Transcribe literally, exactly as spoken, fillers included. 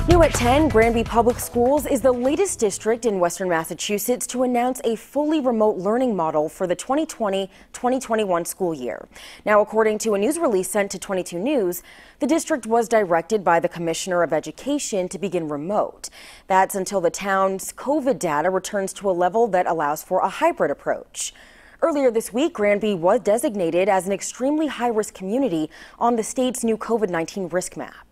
New at ten, Granby Public Schools is the latest district in Western Massachusetts to announce a fully remote learning model for the twenty twenty twenty twenty-one school year. Now, according to a news release sent to twenty-two news, the district was directed by the Commissioner of Education to begin remote. That's until the town's COVID data returns to a level that allows for a hybrid approach. Earlier this week, Granby was designated as an extremely high-risk community on the state's new COVID nineteen risk map.